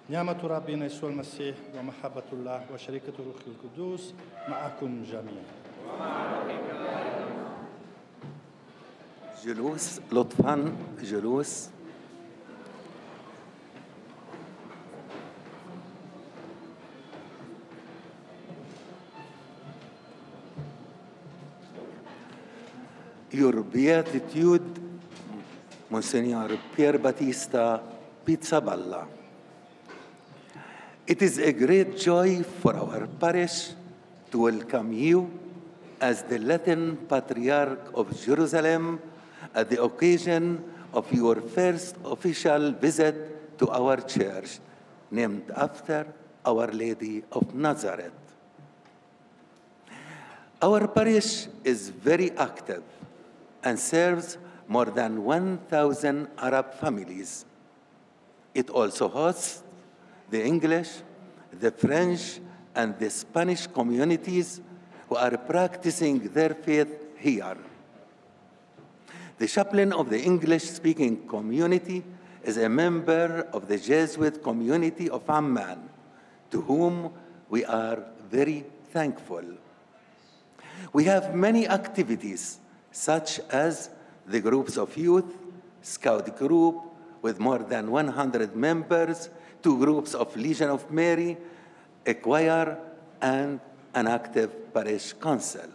نعمة ربنا يسوع المسيح ومحبة الله وشركة الروح القدوس معكم جميعا. جلوس لطفاً، جلوس. Your Beatitude, Monsignor Pier Battista Pizzaballa. It is a great joy for our parish to welcome you as the Latin Patriarch of Jerusalem at the occasion of your first official visit to our church, named after Our Lady of Nazareth. Our parish is very active and serves more than 1,000 Arab families. It also hosts the English, the French, and the Spanish communities who are practicing their faith here. The chaplain of the English-speaking community is a member of the Jesuit community of Amman, to whom we are very thankful. We have many activities, such as the groups of youth, Scout group with more than 100 members, 2 groups of Legion of Mary, a choir, and an active parish council.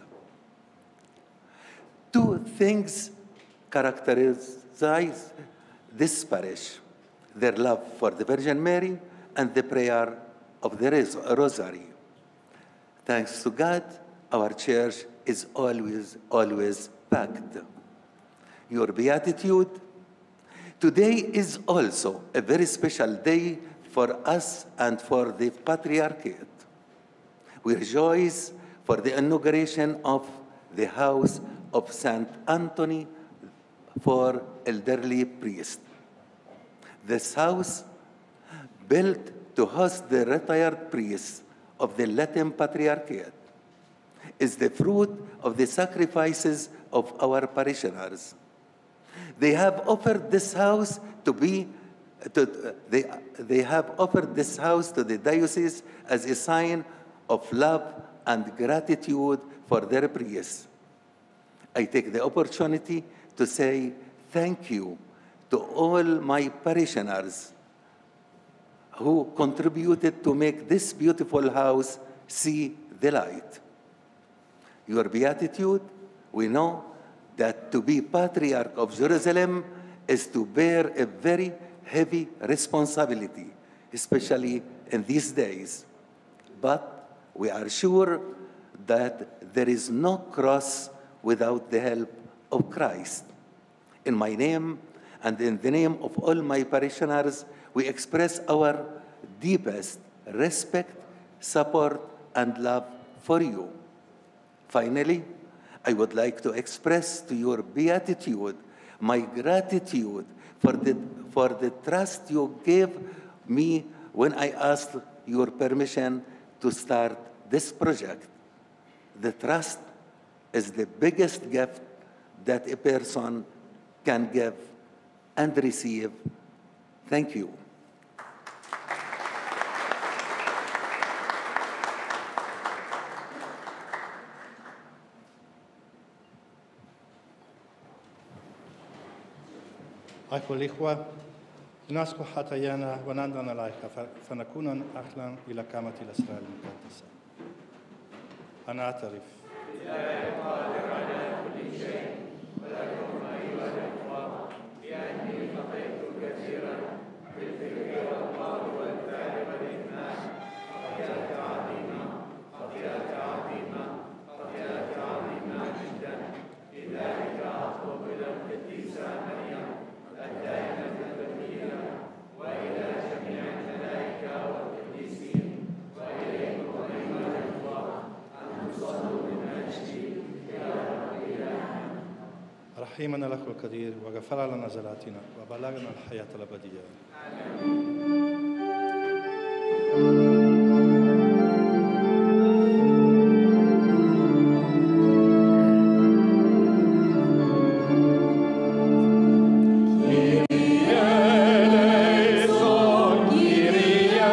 2 things characterize this parish: their love for the Virgin Mary and the prayer of the Rosary. Thanks to God, our church is always packed. Your Beatitude, today is also a very special day for us and for the Patriarchate. We rejoice for the inauguration of the House of St. Anthony for elderly priests. This house, built to host the retired priests of the Latin Patriarchate, is the fruit of the sacrifices of our parishioners. They have offered this house they have offered this house to the diocese as a sign of love and gratitude for their priests. I take the opportunity to say thank you to all my parishioners who contributed to make this beautiful house see the light. Your Beatitude, we know that to be Patriarch of Jerusalem is to bear a very heavy responsibility, especially in these days. But we are sure that there is no cross without the help of Christ. In my name and in the name of all my parishioners, we express our deepest respect, support, and love for you. Finally, I would like to express to your Beatitude my gratitude for the trust you gave me when I asked your permission to start this project. The trust is the biggest gift that a person can give and receive. Thank you. أيها الإخوة، نسكب حتيانا ونندن عليك فنكون أهلا إلى كامة الأسرار المقدسة. أنا أعترف رحيمنا لك القدير وغفر لنا زلاتنا وبلغنا الحياة الأبدية. Kyrie eleison, Kyrie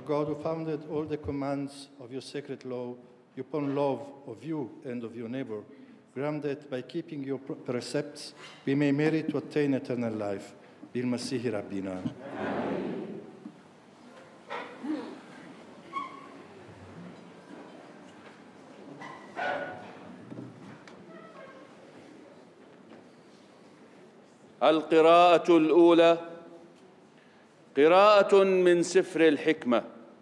God, who founded all the commands of your sacred law upon love of you and of your neighbor, grant that by keeping your precepts we may merit to attain eternal life. بالمسيح ربنا. القراءة الأولى قراءة من سفر الحكمة.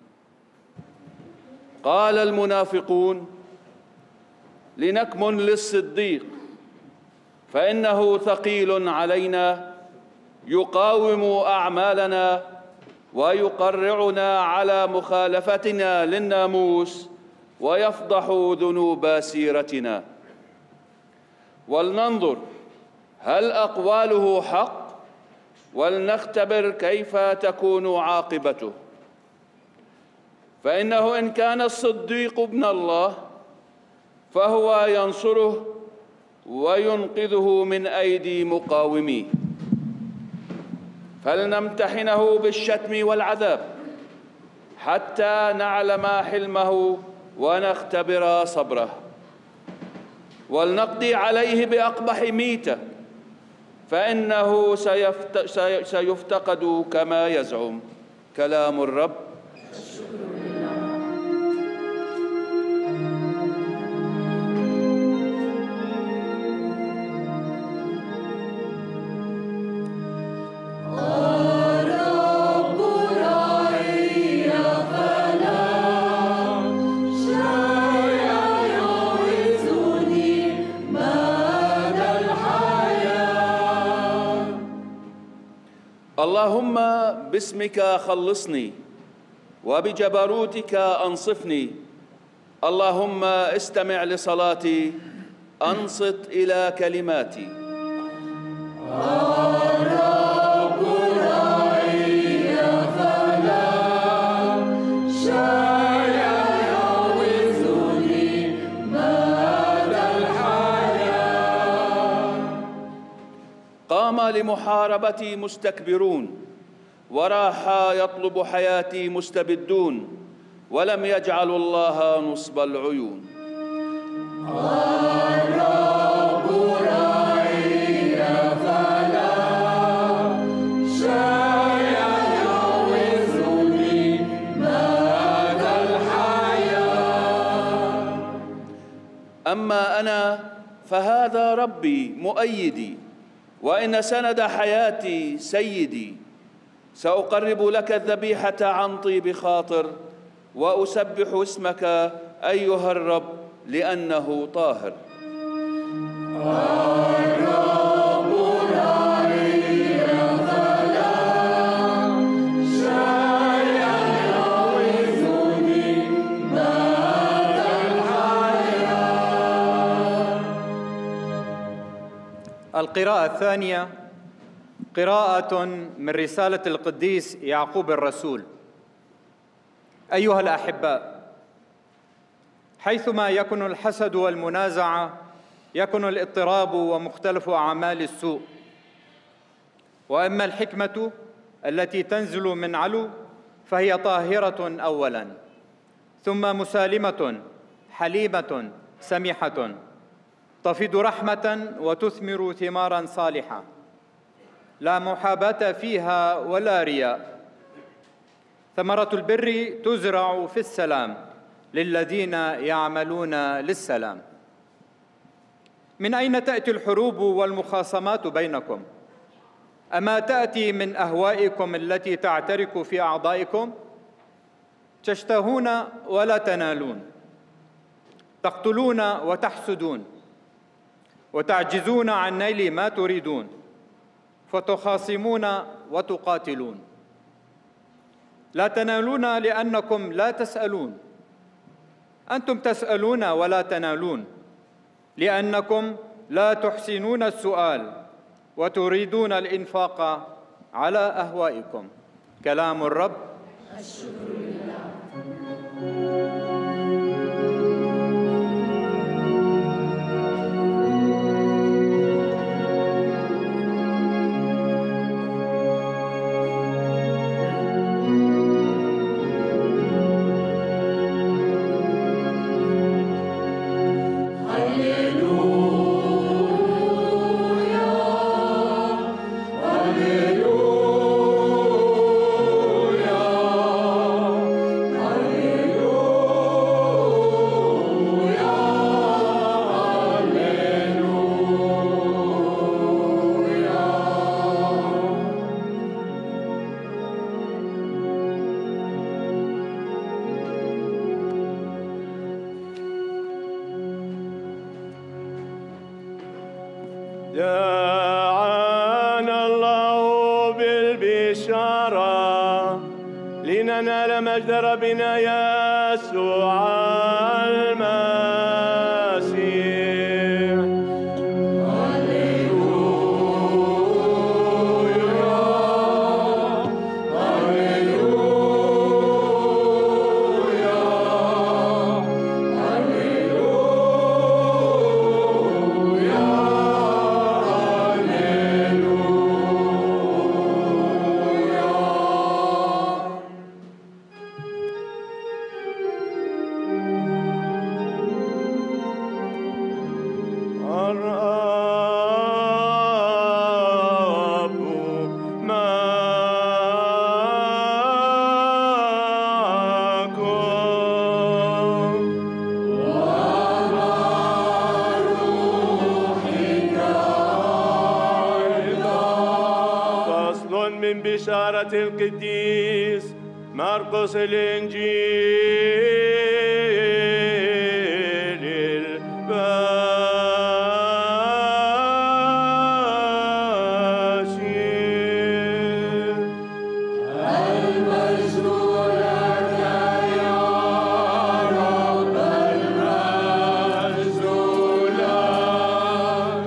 قال المنافقون: لنكمن للصديق فإنه ثقيل علينا يقاوم أعمالنا ويقرعنا على مخالفتنا للناموس ويفضح ذنوب سيرتنا. ولننظر هل أقواله حق، ولنختبر كيف تكون عاقبته. فإنه إن كان الصديق ابن الله فهو ينصره وينقذه من أيدي مقاوميه. فلنمتحنه بالشتم والعذاب حتى نعلم حلمه ونختبر صبره. ولنقضي عليه بأقبح ميتة، فإنه سيفتقد كما يزعم. كلام الرب. اللهم باسمك خلصني وبجبروتك أنصفني. اللهم استمع لصلاتي، أنصت إلى كلماتي. الرب راعي فلا شيء يعوزني مدى الحياة. قام لمحاربتي مستكبرون، وراح يطلب حياتي مستبدون، ولم يجعلوا الله نصب العيون. الرب راعي فلا شيء يعوزني مدى الحياة. أما أنا فهذا ربي مؤيدي، وإن سند حياتي سيدي. سأقرب لك الذبيحة عن طيب خاطر، وأسبح اسمك أيها الرب لأنه طاهر. الرب راعي فلا شيء يعوزني مدى الحياة. القراءة الثانية قراءة من رسالة القديس يعقوب الرسول. أيها الأحباء، حيثما يكن الحسد والمنازعة يكن الاضطراب ومختلف أعمال السوء. وأما الحكمة التي تنزل من علو فهي طاهرة أولاً، ثم مسالمة حليمة سميحة، تفيض رحمة وتثمر ثماراً صالحة، لا محاباة فيها ولا رياء. ثمرة البر تزرع في السلام للذين يعملون للسلام. من أين تأتي الحروب والمخاصمات بينكم؟ أما تأتي من أهوائكم التي تعترك في أعضائكم؟ تشتهون ولا تنالون، تقتلون وتحسدون، وتعجزون عن نيل ما تريدون، فتخاصمون وتقاتلون. لا تنالون لأنكم لا تسألون. أنتم تسألون ولا تنالون لأنكم لا تحسنون السؤال وتريدون الإنفاق على أهوائكم. كلام الرب. الشكر لله. لننال مجد ربنا يسوع المسيح. بشارة القديس مرقس الإنجيل البشير. المجد لك يا رب، المجد لك.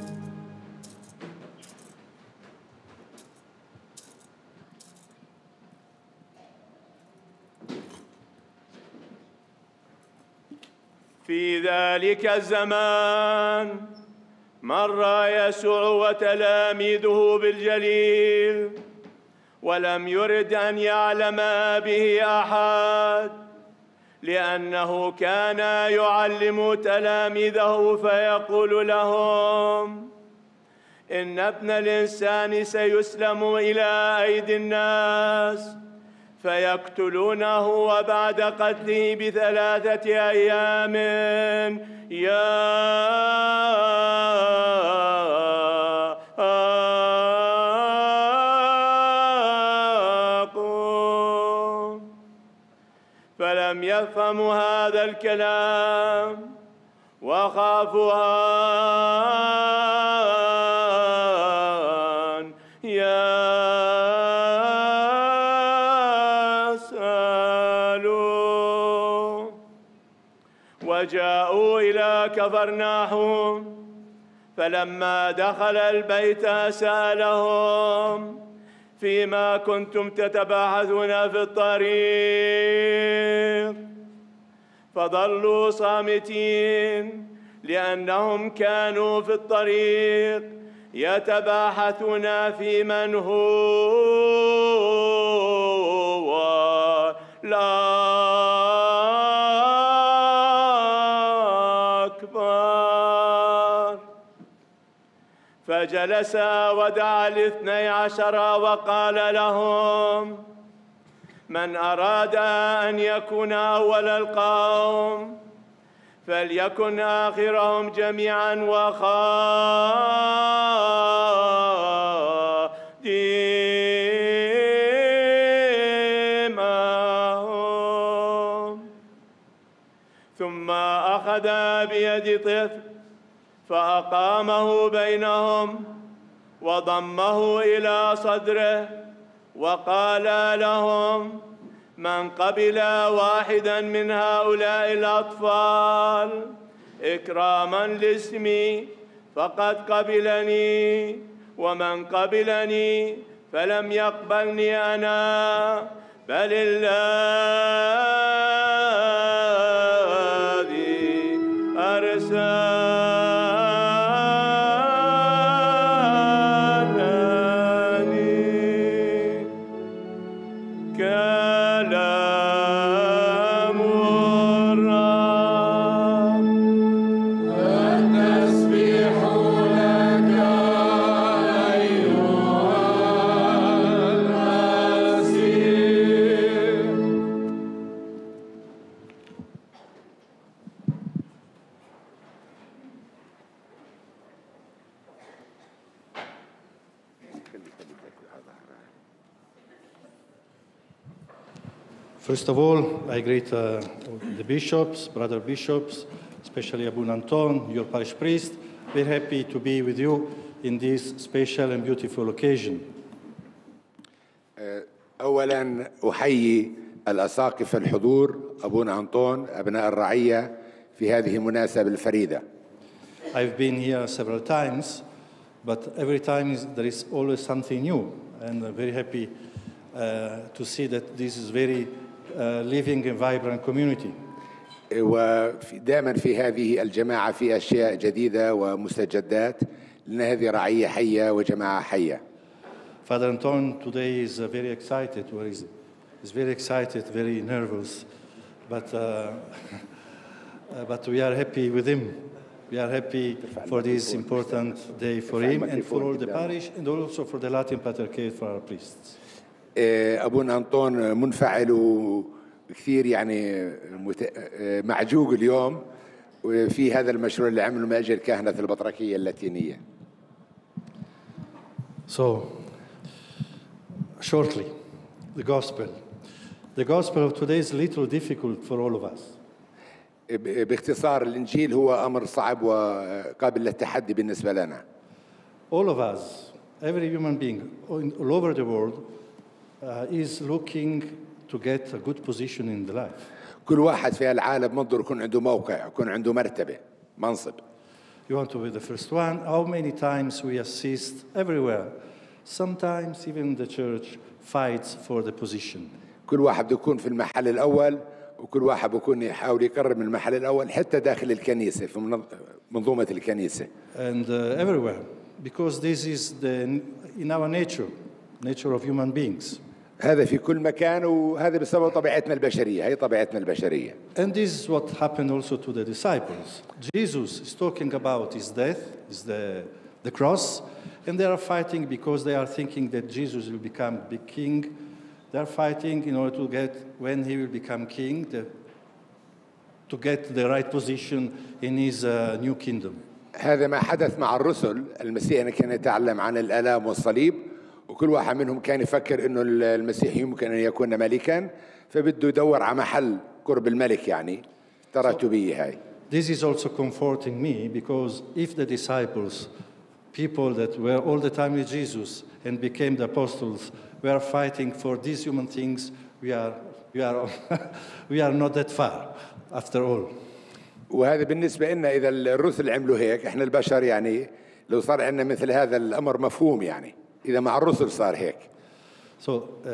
في ذلك الزمان مر يسوع وتلاميذه بالجليل، ولم يرد أن يعلم به أحد، لأنه كان يعلم تلاميذه فيقول لهم: إن ابن الإنسان سيسلم إلى أيدي الناس فيقتلونه، وبعد قتله ب3 أيام يقوم. فلم يفهموا هذا الكلام وخافوا أن يسألوا، وجاءوا إلى كفرناحوم. فلما دخل البيت سألهم: فيما كنتم تتباحثون في الطريق؟ فظلوا صامتين، لأنهم كانوا في الطريق يتباحثون في من هو الأكبر. فجلس ودعا 12 وقال لهم: من أراد أن يكون أول القوم فليكن آخرهم جميعا وخادمهم. ثم أخذ بيد طفل فأقامه بينهم وضمه إلى صدره وقال لهم: من قبل واحدا من هؤلاء الأطفال إكراما لاسمي فقد قبلني، ومن قبلني فلم يقبلني أنا بل الذي أرسلني. كلام الرب. التسبيح لك أيها المسيح. First of all, I greet the bishops, brother bishops, especially Abu Anton, your parish priest. We're happy to be with you in this special and beautiful occasion. أولا أحيي الأساقفة الحضور أبونا أنطون أبناء الرعية في هذه المناسبة الفريدة. I've been here several times, but every time there is always something new, and I'm very happy to see that this is very living and vibrant community. ودائما في هذه الجماعة في أشياء جديدة ومستجدات، لأن هذه رعية حية وجماعة حية. Father Anton today is very excited. Where is he? He's very excited, very nervous, but we are happy with him. We are happy for this important day for him and for all the parish, and also for the Latin Patriarchate for our priests. أبونا أنطون منفعل وكثير يعني معجوق اليوم في هذا المشروع اللي عمله من أجل كهنة البطركية اللاتينية. So, shortly, the gospel. The gospel of today is a little difficult for all of us. باختصار الإنجيل هو أمر صعب وقابل للتحدي بالنسبة لنا. All of us, every human being all over the world is looking to get a good position in the life. كل واحد في العالم منظر يكون عنده موقع، يكون عنده مرتبة، منصب. You want to be the first one. How many times we assist everywhere? Sometimes even the church fights for the position. كل واحد بيكون في المحل الأول، وكل واحد بيكون يحاول يقرب من المحل الأول حتى داخل الكنيسة في منظومة الكنيسة. And everywhere, because this is in our nature of human beings. هذا في كل مكان، وهذا بسبب طبيعتنا البشرية، هي طبيعتنا البشرية. And this is what happened also to the disciples. Jesus is talking about his death, is the cross, and they are fighting because they are thinking that Jesus will become big king. They are fighting in order to get, when he will become king, to get the right position in his new kingdom. هذا ما حدث مع الرسل. المسيح كان يتعلم عن الآلام والصليب، وكل واحد منهم كان يفكر إنه المسيح يمكن أن يكون ملكا، فبده يدور على محل قرب الملك يعني تراتبية هاي. This is also comforting me, because if the disciples, people that were all the time with Jesus and became the apostles, were fighting for these human things, we are not that far after all. وهذا بالنسبة لنا إذا الرسل عملوا هيك، إحنا البشر يعني لو صار عندنا مثل هذا الأمر مفهوم يعني. إذا مع الرسل صار هيك. So,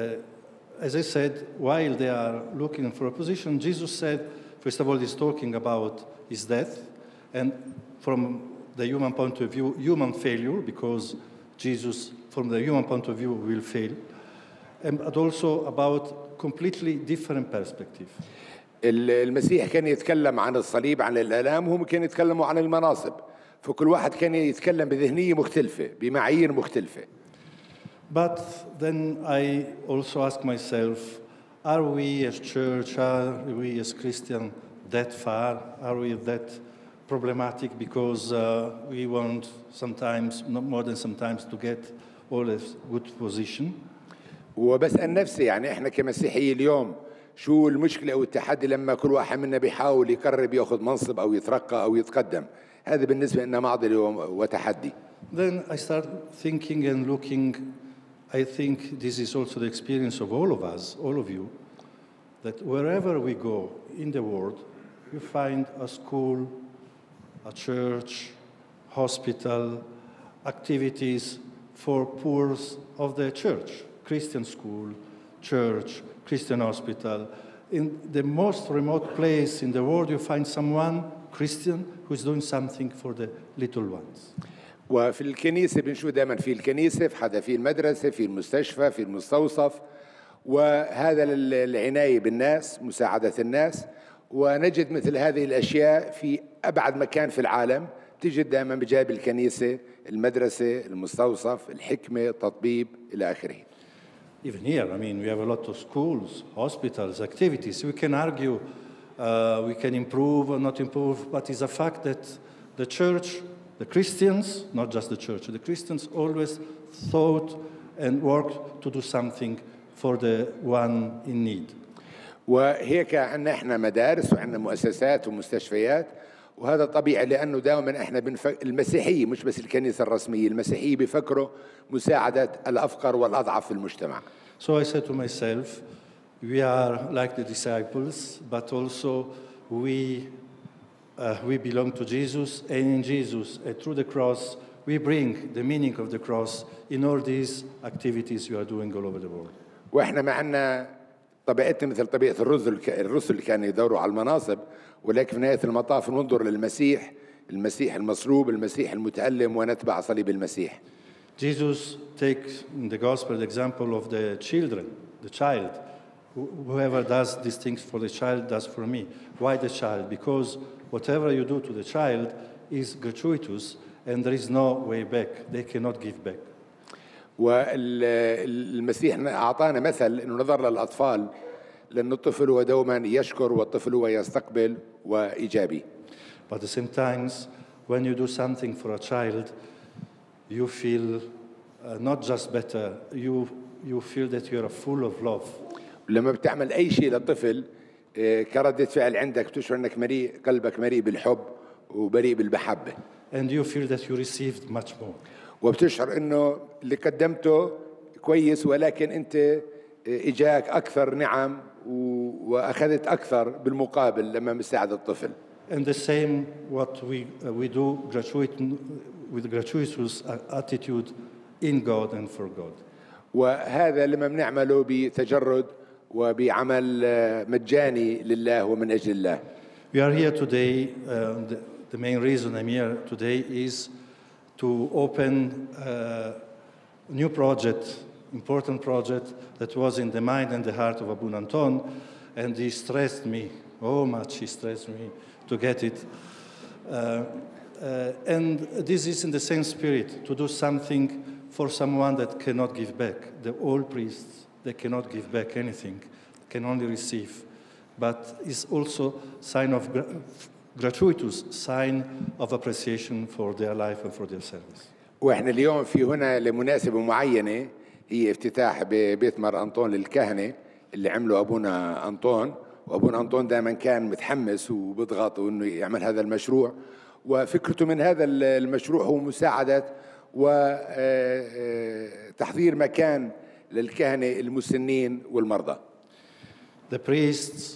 as I said, while they are looking for a position, Jesus said, first of all, he's talking about his death, and from the human point of view, human failure, because Jesus, from the human point of view, will fail, but also about completely different perspective. المسيح كان يتكلم عن الصليب، عن الآلام، وهم كانوا يتكلموا عن المناصب، فكل واحد كان يتكلم بذهنية مختلفة، بمعايير مختلفة. But then I also ask myself, are we as church, are we as Christian that far? Are we that problematic because we want sometimes, not more than sometimes, to get always good position? وبسأل نفسي يعني إحنا كمسيحيين اليوم شو المشكلة أو التحدي لما كل واحد منا بيحاول يقرب يأخذ منصب أو يترقى أو يتقدم؟ هذا بالنسبة لنا معضلة وتحدي. Then I start thinking and looking. I think this is also the experience of all of us, all of you, that wherever we go in the world, you find a school, a church, hospital, activities for poor of the church, Christian school, church, Christian hospital. In the most remote place in the world, you find someone, Christian, who is doing something for the little ones. وفي الكنيسة بنشوف دائما في الكنيسة، في حدا في المدرسة، في المستشفى، في المستوصف، وهذا العناية بالناس، مساعدة الناس، ونجد مثل هذه الأشياء في أبعد مكان في العالم، تجد دائما بجانب الكنيسة، المدرسة، المستوصف، الحكمة، التطبيب إلى آخره. Even here, I mean, we have a lot of schools, hospitals, activities. We can argue, we can improve or not improve, but it's a fact that the church, the Christians, not just the church, the Christians always thought and worked to do something for the one in need. وهيك عندنا احنا مدارس وعندنا مؤسسات ومستشفيات، وهذا طبيعي لانه دائما احنا المسيحيه مش بس الكنيسه الرسميه، المسيحيه بيفكروا مساعده الافقر والاضعف في المجتمع. So I said to myself, we are like the disciples, but also we belong to Jesus, and in Jesus, through the cross, we bring the meaning of the cross in all these activities you are doing all over the world. واحنا معنا طبيعتنا مثل طبيعة الرسل اللي كانوا يدوروا على المناصب، ولكن في نهاية المطاف ننظر للمسيح، المسيح المصلوب، المسيح المتألم، ونتبع صليب المسيح. Jesus takes in the gospel the example of the children, the child. Whoever does these things for the child does for me. Why the child? Because whatever you do to the child is gratuitous and there is no way back. They cannot give back. والمسيح أعطانا مثل إنه نظر للأطفال، لأن الطفل هو دوما يشكر والطفل هو يستقبل وإيجابي. But at the same time, when you do something for a child, you feel not just better, you feel that you are full of love. لما بتعمل أي شيء للطفل كردة فعل عندك تشعر أنك مليء، قلبك مليء بالحب ومليء بالمحبة. And you feel that you received much more. وبتشعر إنه اللي قدمته كويس، ولكن أنت إجاك أكثر نعم وأخذت أكثر بالمقابل لما مساعد الطفل. And the same what we do with gratuitous attitude in God and for God. وهذا لما بنعمله بتجرد وبعمل مجاني لله ومن أجل الله. We are here today. The main reason I'm here today is to open a new project, important project that was in the mind and the heart of Abun Anton, and he stressed me, oh much he stressed me to get it. And this is in the same spirit, to do something for someone that cannot give back. The old priests, they cannot give back anything, can only receive. But it's also sign of gratuitous sign of appreciation for their life and for their service. واحنا اليوم في هنا لمناسبة معينة، هي افتتاح ببيت مار أنطون للكهنة اللي عمله أبونا أنطون، وأبونا أنطون دائما كان متحمس وبضغط إنه يعمل هذا المشروع، وفكرته من هذا المشروع هو مساعدة وتحضير مكان للكهنة المسنين والمرضى. The priests,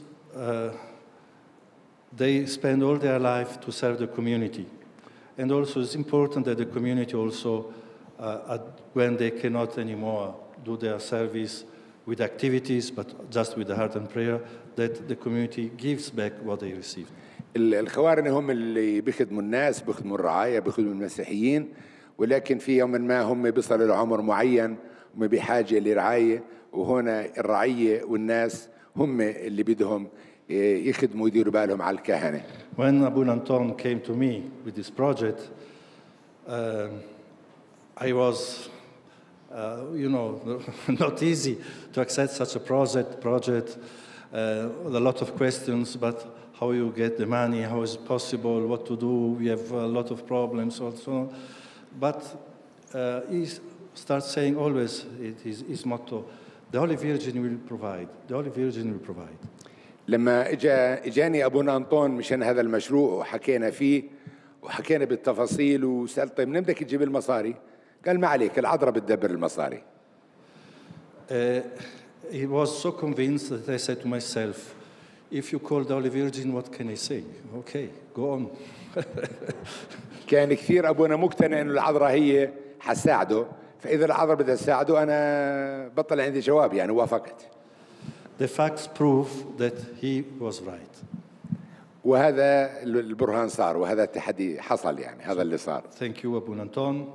they spend all their life to serve the community. And also it's important that the community also, when they cannot anymore do their service with activities, but just with the heart and prayer, that the community gives back what they received. الخوارنة هم اللي بيخدموا الناس، بيخدموا الرعاية، بيخدموا المسيحيين، ولكن في يوم ما هم بيصلوا لعمر معين هم بحاجة لرعاية، وهنا الرعية والناس هم اللي بدهم يخدموا ويديروا بالهم على الكهنة. When Abun Anton came to me with this project, I was, not easy to accept such a project. A lot of questions, but how you get the money, how is it possible, what to do, we have a lot of problems also. But he starts saying always, his motto, the Holy Virgin will provide, the Holy Virgin will provide. لما اجاني ابونا انطون مشان هذا المشروع وحكينا فيه وحكينا بالتفاصيل وسألت طيب من بدك تجيب المصاري؟ قال ما عليك العذراء بتدبر المصاري. He was so convinced that I said to myself, if you call the Holy Virgin, what can I say? Okay, go on. كان كثير ابونا مقتنع انه العذراء هي حتساعده، فاذا العذراء بدها تساعده انا بطل عندي جواب، يعني وافقت. The facts prove that he was right. وهذا البرهان صار، وهذا التحدي حصل، يعني هذا اللي صار. Thank you, Abun Anton.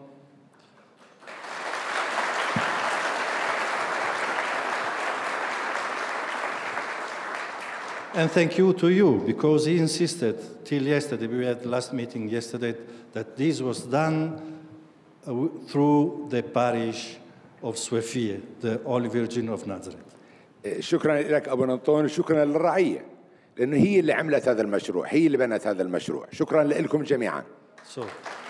And thank you to you, because he insisted till yesterday, we had the last meeting yesterday, that this was done through the parish of Swefie, the Holy Virgin of Nazareth. شكرا لك أبو أنطون، شكرا للرعية، لأنه هي اللي عملت هذا المشروع، هي اللي بنت هذا المشروع. شكرا لكم جميعا. So,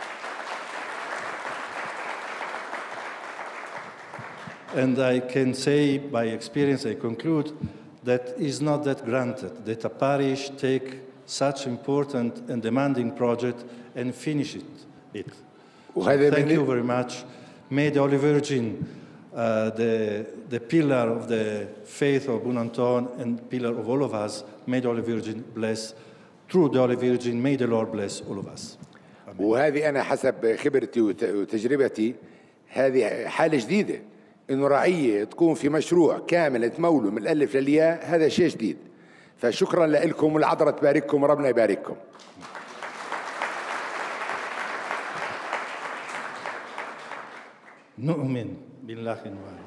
and I can say by experience, I conclude, that is not that granted, that a parish take such important and demanding project and finish it. So thank you very much. May the Holy Virgin the pillar of the faith of Bunanton and pillar of all of us. May the Holy Virgin bless. Through the Holy Virgin, may the Lord bless all of us. وهذه أنا حسب خبرتي وتجربتي هذه حالة جديدة، إنه رعية تكون في مشروع كامل تموله من الألف للياء، هذا شيء جديد. فشكرا لكم والعذراء تبارككم وربنا يبارككم. نؤمن بالله واحد.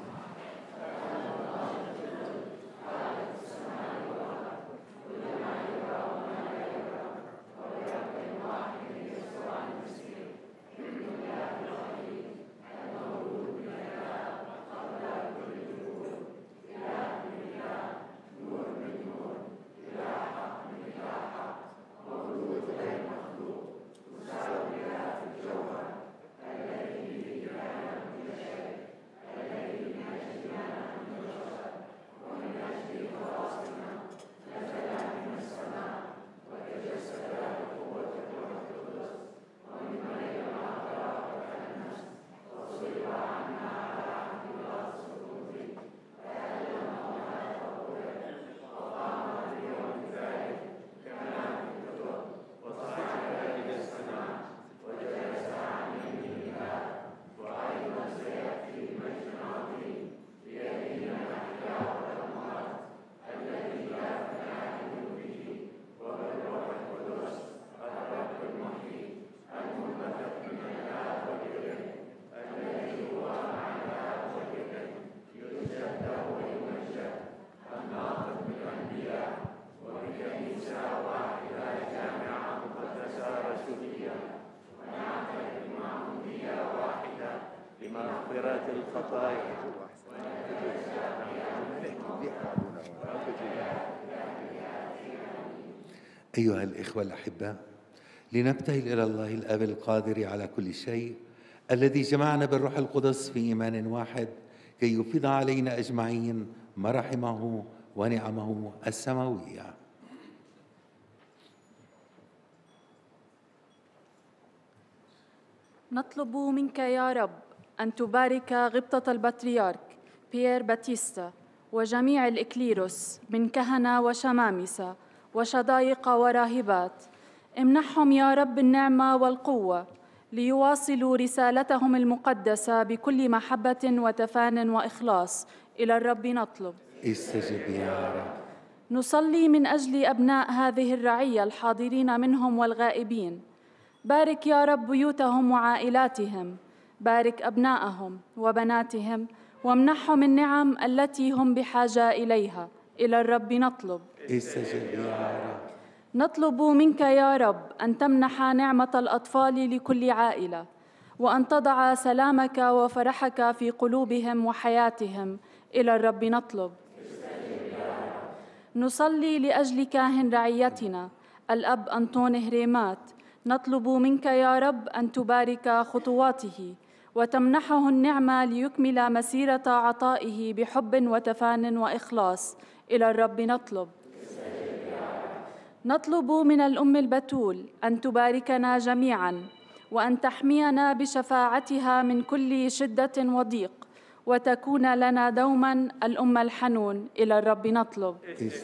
أيها الإخوة الأحباء، لنبتهل إلى الله الآب القادر على كل شيء الذي جمعنا بالروح القدس في إيمان واحد كي يفيض علينا أجمعين مراحمه ونعمه السماوية. نطلب منك يا رب أن تبارك غبطة البطريرك بيير باتيستا وجميع الإكليروس من كهنة وشمامسة وشضايق وراهبات. امنحهم يا رب النعمة والقوة ليواصلوا رسالتهم المقدسة بكل محبة وتفان وإخلاص. إلى الرب نطلب. استجب يا رب. نصلي من أجل أبناء هذه الرعية الحاضرين منهم والغائبين. بارك يا رب بيوتهم وعائلاتهم، بارك أبناءهم وبناتهم، وامنحهم النعم التي هم بحاجة إليها. إلى الرب نطلب. استجب يا رب. نطلب منك يا رب أن تمنح نعمة الأطفال لكل عائلة، وأن تضع سلامك وفرحك في قلوبهم وحياتهم. إلى الرب نطلب. نصلي لأجل كاهن رعيتنا الأب أنطون هريمات. نطلب منك يا رب أن تبارك خطواته وتمنحه النعمة ليكمل مسيرة عطائه بحب وتفان وإخلاص. إلى الرب نطلب. نطلب من الأم البتول أن تباركنا جميعاً وأن تحمينا بشفاعتها من كل شدة وضيق، وتكون لنا دوماً الأم الحنون. إلى الرب نطلب.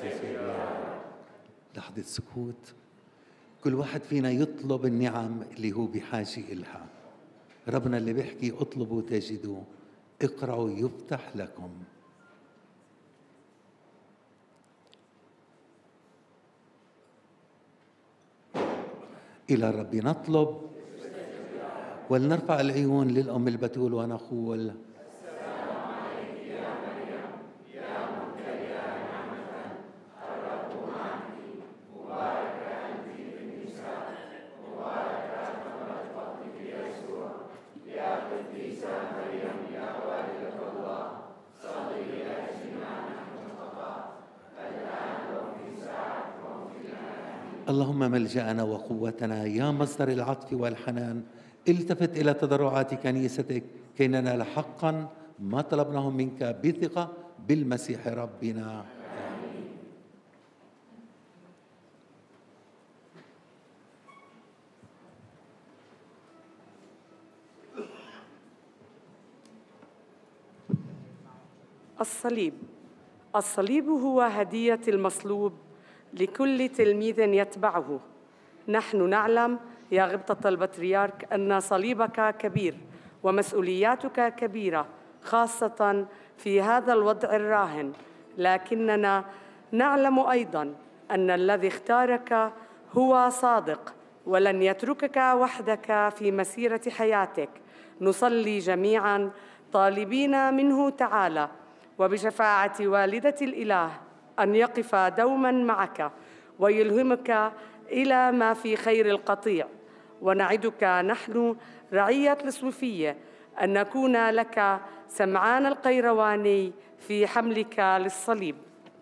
لحظة سكوت، كل واحد فينا يطلب النعم اللي هو بحاجة إلها. ربنا اللي بيحكي اطلبوا تجدوا، اقرأوا يفتح لكم. إلى الرب نطلب، ولنرفع العيون للأم البتول ونقول: اللهم ملجأنا وقوتنا يا مصدر العطف والحنان، التفت إلى تضرعات كنيستك كي ننال حقا ما طلبناه منك بثقة بالمسيح ربنا. الصليب. الصليب هو هدية المصلوب لكل تلميذ يتبعه. نحن نعلم يا غبطة البطريرك أن صليبك كبير ومسؤولياتك كبيرة، خاصة في هذا الوضع الراهن، لكننا نعلم أيضاً أن الذي اختارك هو صادق ولن يتركك وحدك في مسيرة حياتك. نصلي جميعاً طالبين منه تعالى وبشفاعة والدة الإله أن يقف دوماً معك ويلهمك إلى ما في خير القطيع. ونعدك نحن رعية الصوفية أن نكون لك سمعان القيرواني في حملك للصليب.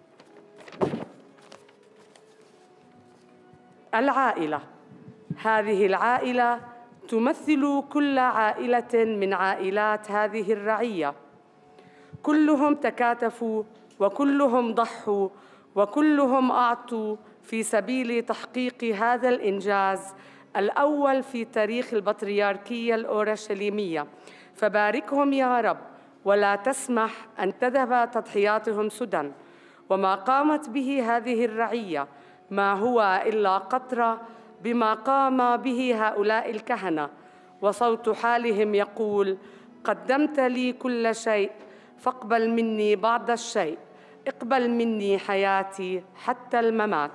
العائلة. هذه العائلة تمثل كل عائلة من عائلات هذه الرعية. كلهم تكاتفوا وكلهم ضحوا وكلهم أعطوا في سبيل تحقيق هذا الإنجاز الأول في تاريخ البطريركية الأورشليمية. فباركهم يا رب ولا تسمح أن تذهب تضحياتهم سدى. وما قامت به هذه الرعية ما هو إلا قطرة بما قام به هؤلاء الكهنة، وصوت حالهم يقول: قدمت لي كل شيء فاقبل مني بعض الشيء، اقبل مني حياتي حتى الممات.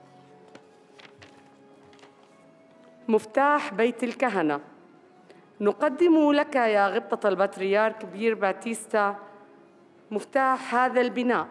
مفتاح بيت الكهنة. نقدم لك يا غبطة البطريرك بيير باتيستا مفتاح هذا البناء.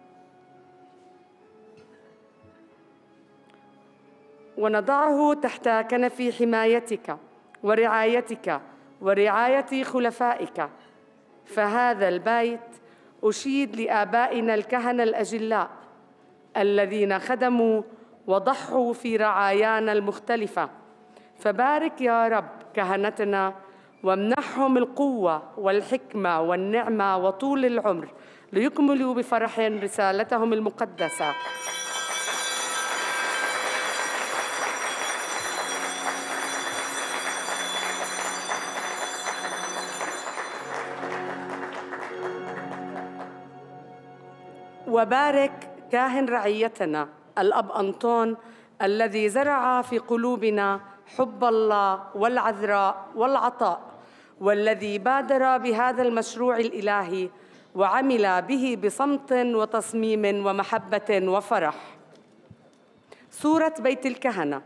ونضعه تحت كنف حمايتك ورعايتك ورعاية خلفائك. فهذا البيت أشيد لآبائنا الكهنة الأجلاء الذين خدموا وضحوا في رعايانا المختلفة. فبارك يا رب كهنتنا وامنحهم القوة والحكمة والنعمة وطول العمر ليكملوا بفرح رسالتهم المقدسة. وبارك كاهن رعيتنا الأب أنطون الذي زرع في قلوبنا حب الله والعذراء والعطاء، والذي بادر بهذا المشروع الإلهي وعمل به بصمت وتصميم ومحبة وفرح. صورة بيت الكهنة.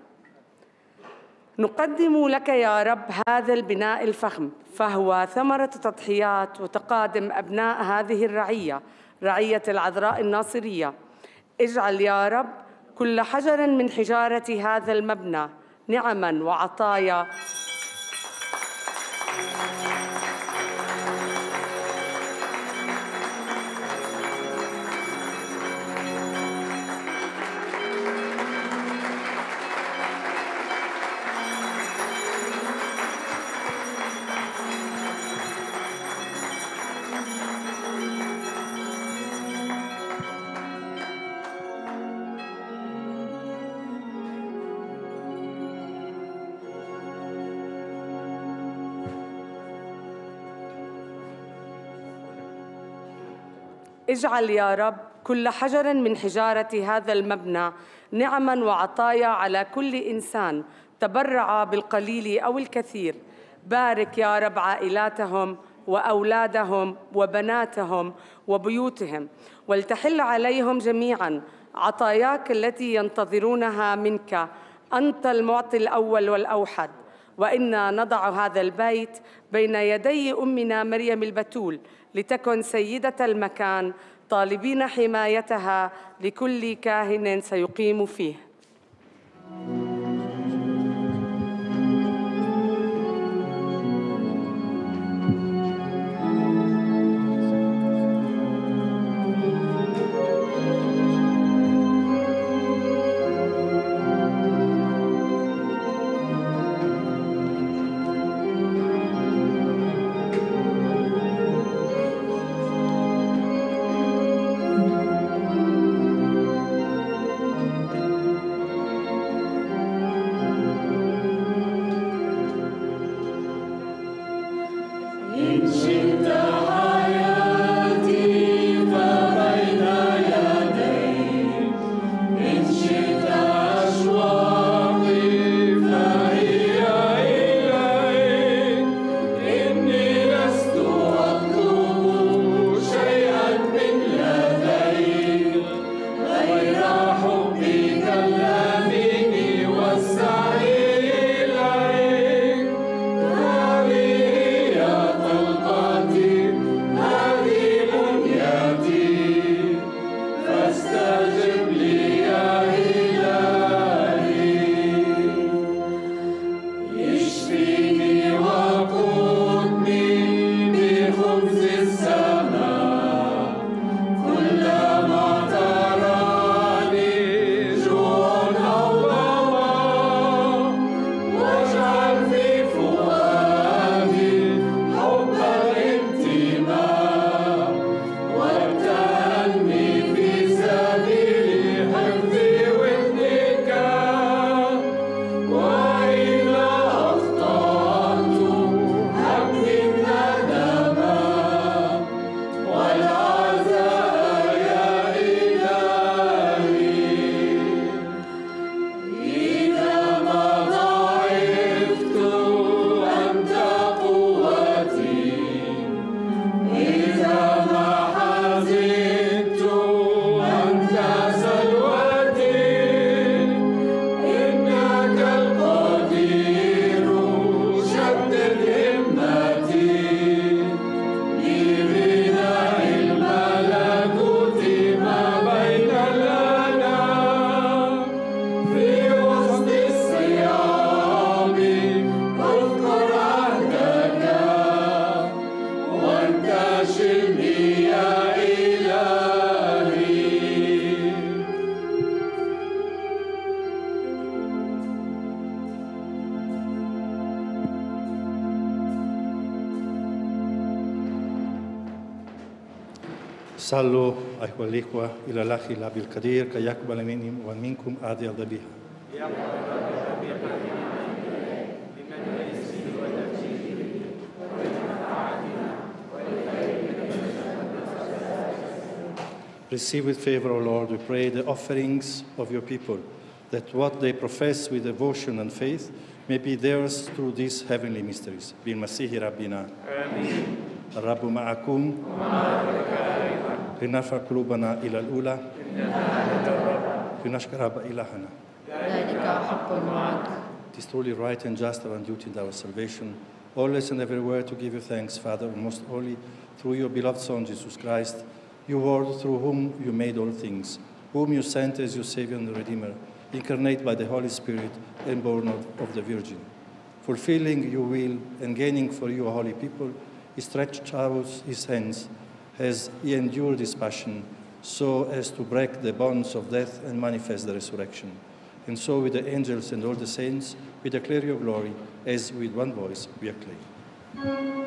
نقدم لك يا رب هذا البناء الفخم، فهو ثمرة تضحيات وتقادم أبناء هذه الرعية، رعية العذراء الناصرية. اجعل يا رب كل حجر من حجارة هذا المبنى نعماً وعطايا اجعل يا رب كل حجر من حجارة هذا المبنى نعماً وعطايا على كل إنسان تبرع بالقليل أو الكثير. بارك يا رب عائلاتهم وأولادهم وبناتهم وبيوتهم، ولتحل عليهم جميعاً عطاياك التي ينتظرونها منك، أنت المعطي الأول والأوحد. وإنا نضع هذا البيت بين يدي أمنا مريم البتول لتكن سيدة المكان، طالبين حمايتها لكل كاهن سيقيم فيه. صلوا أيها الإخوة إلى الأخ الأب القدير كي يقبل مني ومنكم هذه الذبيحة. Receive with favor, O Lord, we pray, the offerings of your people, that what they profess with devotion and faith may be theirs through these heavenly mysteries. بالمسيح ربنا. آمين. الرب معكم. لنرفع قلوبنا إلى الأولى. لنشكر رب إلهنا. ذلك حق معك. It is truly right and just our duty and our salvation, always and everywhere to give you thanks, Father, most holy, through your beloved Son, Jesus Christ, your Word, through whom you made all things, whom you sent as your Savior and Redeemer, incarnate by the Holy Spirit and born of the Virgin. Fulfilling your will and gaining for you a holy people, he stretched out his hands as he endured his passion, so as to break the bonds of death and manifest the resurrection. And so with the angels and all the saints, we declare your glory, as with one voice we acclaim.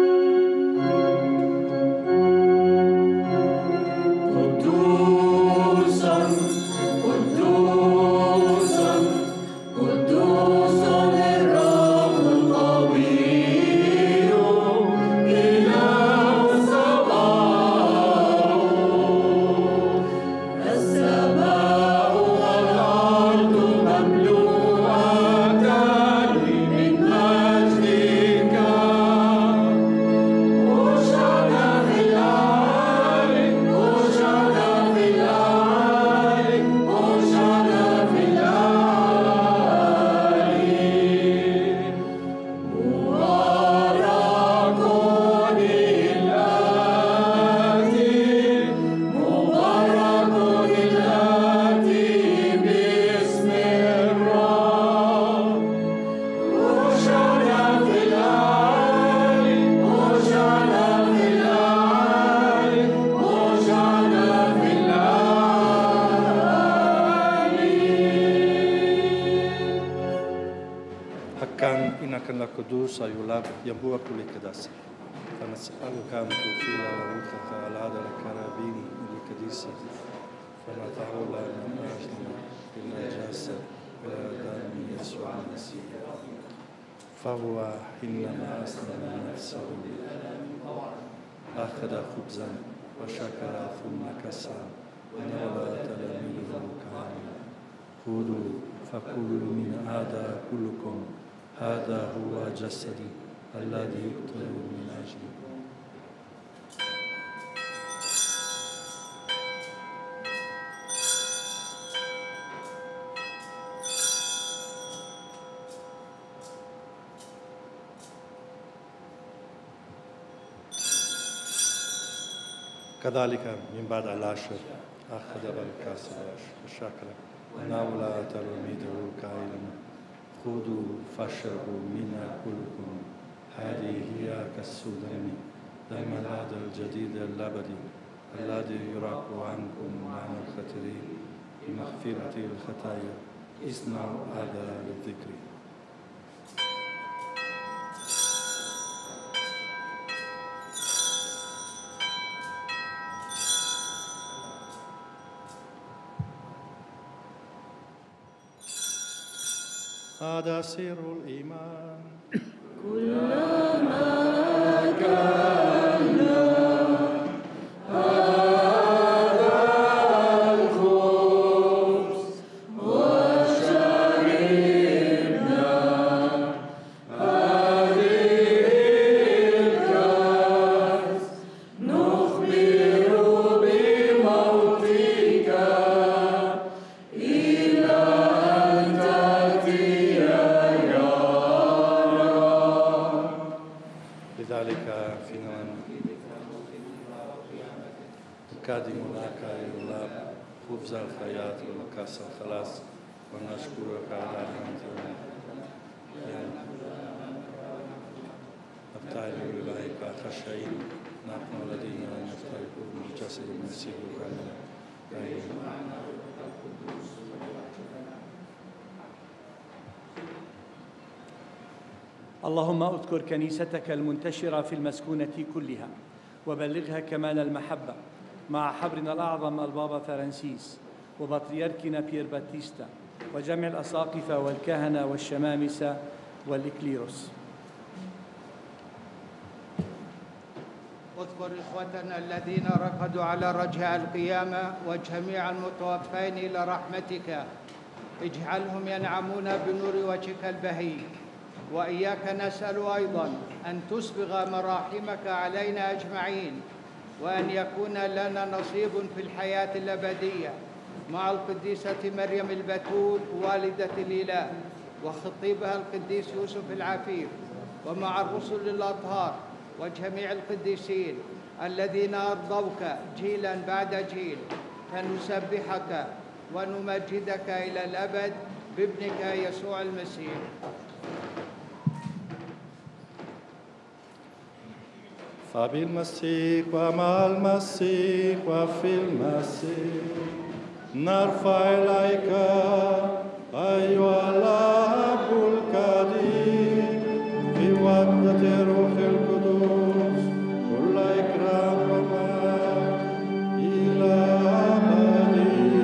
القدوس يلاب ينبوع كل قداسة فنسألك أن تغفر روحك على هذا الكرابين القديسة فلا تعول من أجلنا إلا جسد ولا دم يسوع المسيح فهو حينما أسلم نفسه أخذ خبزا وشكر ثم كسر ونولى تلاميذه كاملا خذوا فكلوا من هذا كلكم هذا هو جسدي الذي يقتل من أجلكم. كذلك من بعد العشر أخذ بالكاس وشكر وناول تلاميذه قائلا خذوا فاشربوا منها كلكم هذه هي كأس دمي دم هذا الجديد الأبدي الذي يراق عنكم عن الخطرين بمغفرة الخطايا اصنعوا هذا للذكر. هذا سر الإيمان كلما كان هذا الخبز وشربنا هذه الكأس نخبر بموتك إلى أن تأتي. لذلك فينا نقدم لك يا الله خبز الحياة وكأس الخلاص ونشكرك على أنت نفتعل إليك خشعين نحن الذين نفترقون من جسد المسيح كاملا. اللهم اذكر كنيستك المنتشرة في المسكونة كلها وبلغها كمال المحبة مع حبرنا الأعظم البابا فرانسيس وبطريركنا بيير باتيستا وجميع الأساقفة والكهنة والشمامسة والإكليروس. اذكر إخوتنا الذين رقدوا على رجاء القيامة وجميع المتوفين إلى رحمتك، اجعلهم ينعمون بنور وجهك البهي. وإياك نسأل أيضا أن تسبغ مراحمك علينا أجمعين، وأن يكون لنا نصيب في الحياة الأبدية مع القديسة مريم البتول والدة الإله، وخطيبها القديس يوسف العفيف، ومع الرسل الأطهار وجميع القديسين الذين أرضوك جيلا بعد جيل، فنسبحك ونمجدك إلى الأبد بابنك يسوع المسيح. فبالمسيح ومع المسيح وفي المسيح نرفع إليك أيها الأب الكريم في وحدة روح القدس كل إكرام ومجد إلى أبد.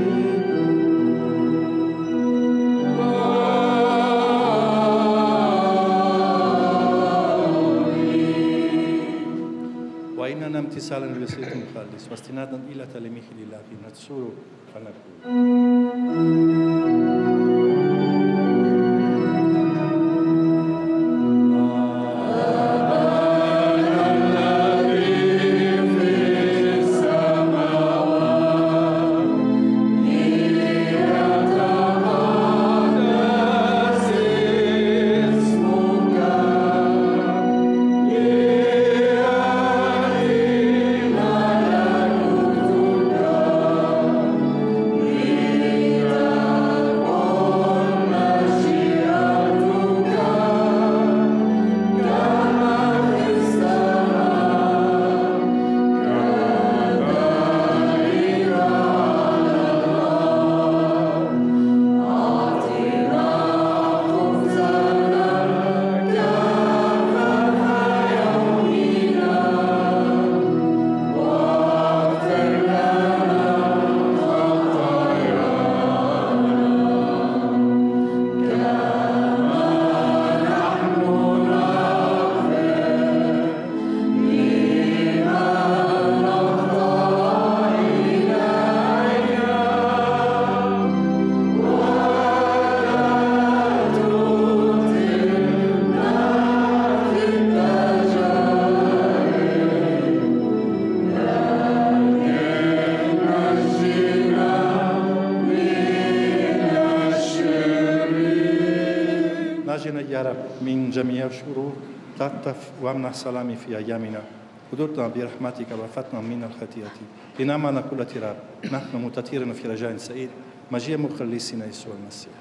وإننا امتثالا لوصية المخلص واستنادا إلى تلميذ الإله نتسور فنقول ناجنا يا رب من جميع الشرور، تعطف وامنح سلامي في أيامنا، قدرتنا برحمتك وفتنا من الخطيئة، لنعمنا كل تراب، نحن متطيرين في رجاء سعيد مجيء مخلصنا يسوع المسيح.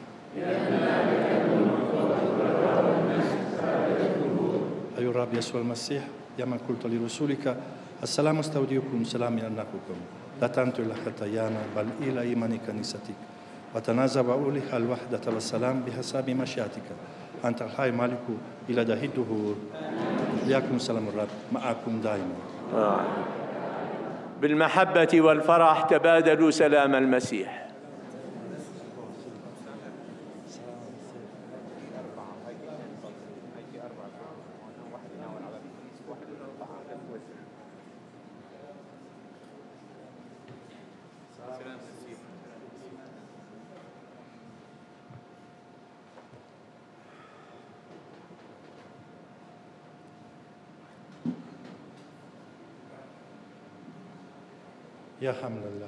أيها الرب يسوع المسيح، يا من قلت لرسولك السلام استودعكم سلامي أنكم، لا تنتظروا إلى خطايانا بل إلى إيمان كنيستك، وتنازع أولها الوحدة والسلام بحسب مشيئتك، أنت الحي مالك إلى دهر الدهور. ليكن سلام الرب معكم دائما. بالمحبة والفرح تبادلوا سلام المسيح. يا حمل الله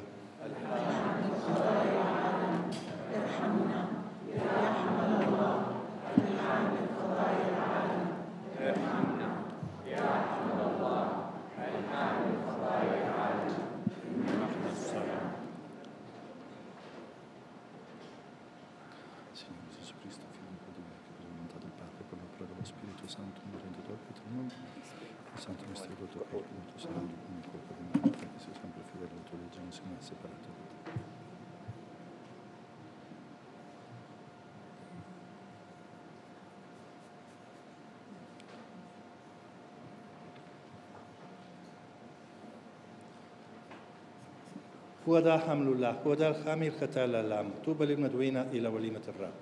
ارحمنا يا حمل الله في حمل قضايا العالم. ارحمنا يا حمل الله في حمل قضايا العالم. نحن السلام. Signore Gesù Cristo, Figlio di Dio, che per la volontà del Padre, con l'opera dello Spirito Santo, un Redentore per il mondo, il Santo Mistericordio che è venuto, sarà un colpo di mano, che sia sempre fedele alla tua legge, non sia mai separato da te. هو ذا حمل الله، هو ذا الحامل ختال العام. طوبى للمدعوين إلى وليمة الرب.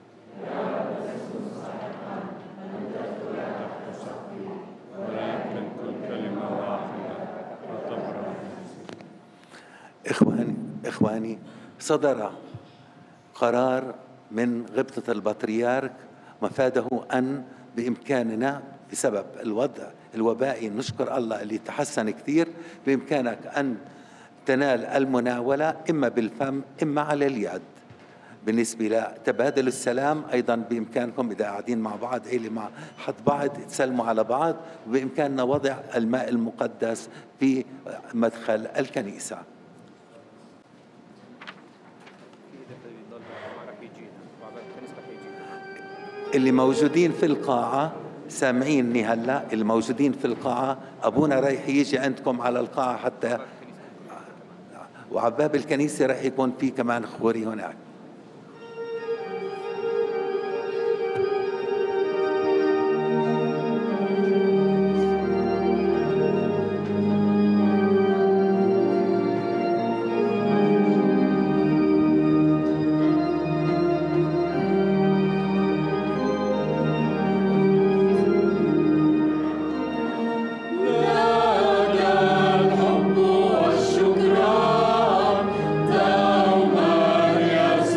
إخواني، صدر قرار من غبطة البطريرك مفاده أن بإمكاننا بسبب الوضع الوبائي، نشكر الله اللي تحسن كثير، بإمكانك أن تنال المناولة إما بالفم إما على اليد. بالنسبة لتبادل السلام أيضا بإمكانكم إذا قاعدين مع بعض عيلة مع حد بعض تسلموا على بعض، وبإمكاننا وضع الماء المقدس في مدخل الكنيسة. اللي موجودين في القاعة سامعيني هلا، اللي موجودين في القاعة أبونا رايح يجي عندكم على القاعة حتى، وعباب الكنيسة راح يكون في كمان خوري هناك. الحب والشكران دوما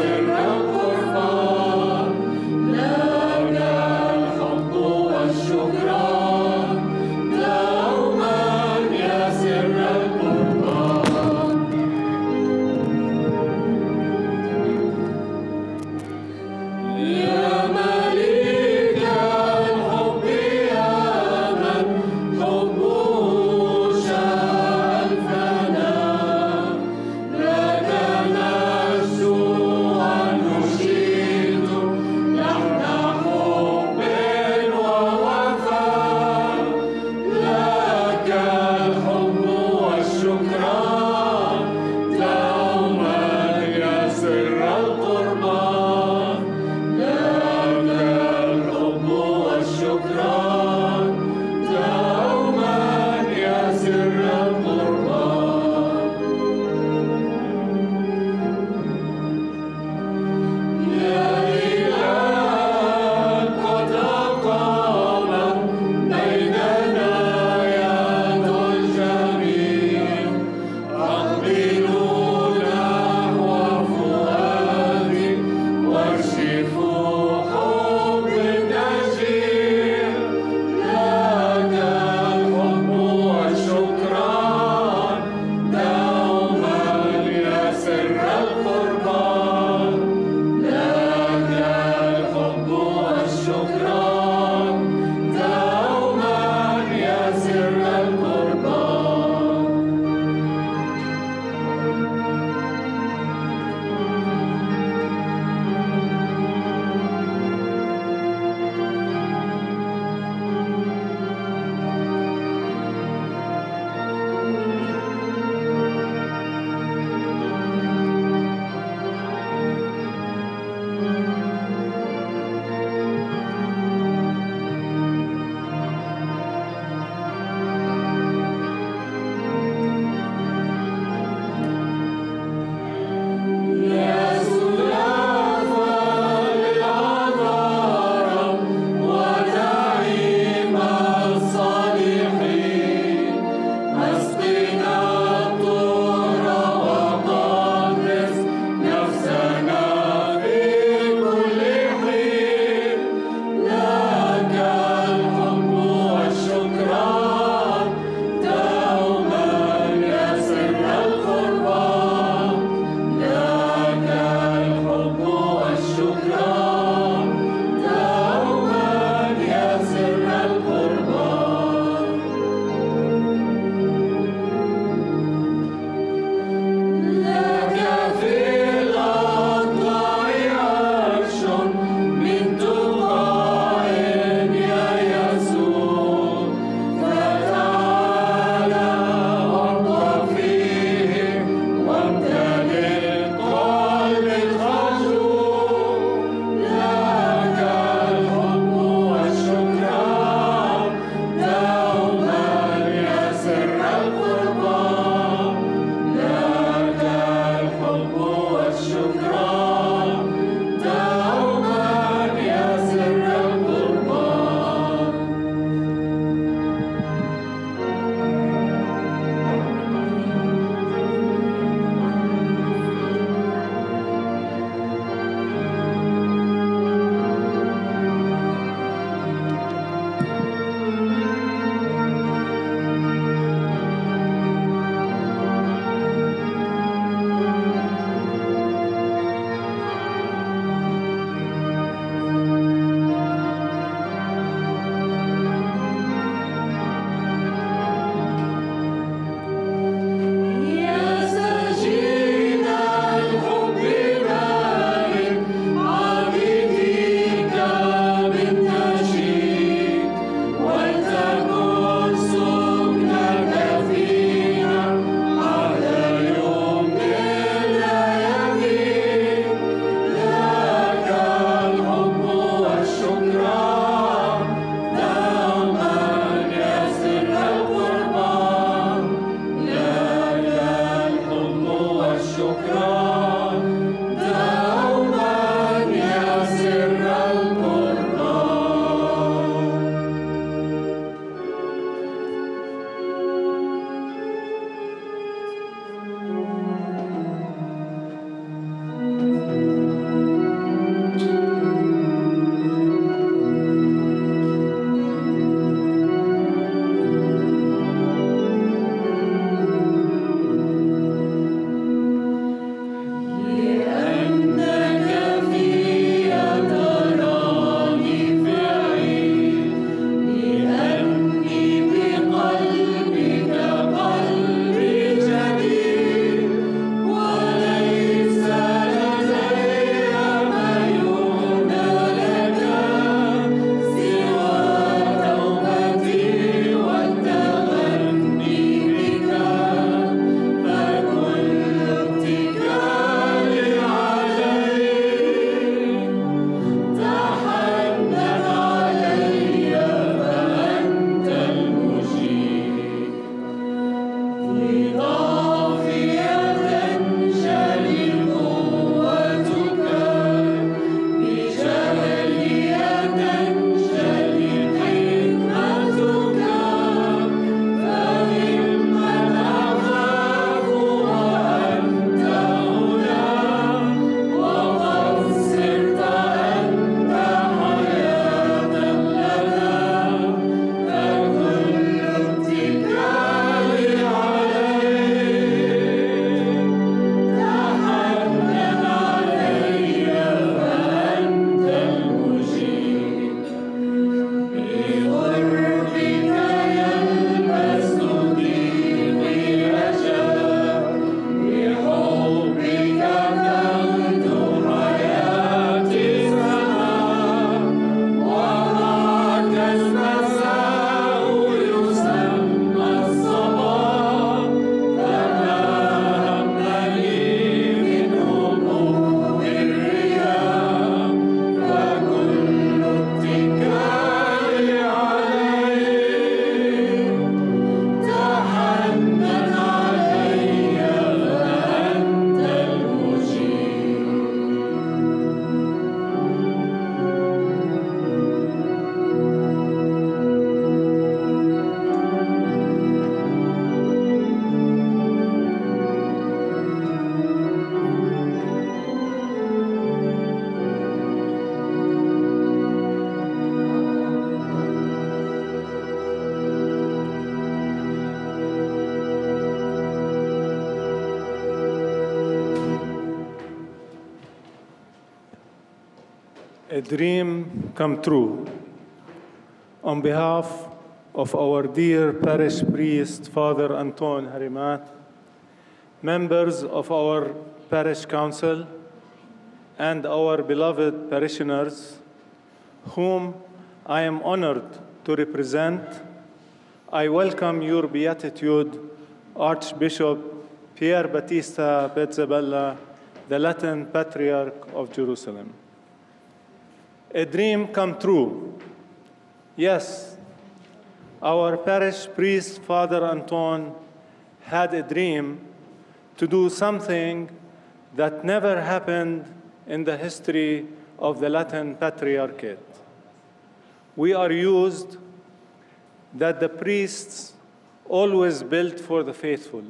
a dream come true. On behalf of our dear parish priest, Father Anton Harimat, members of our parish council, and our beloved parishioners, whom I am honored to represent, I welcome your beatitude, Archbishop Pier Battista Pizzaballa, the Latin Patriarch of Jerusalem. A dream come true. Yes, our parish priest, Father Anton, had a dream to do something that never happened in the history of the Latin Patriarchate. We are used that the priests always built for the faithful.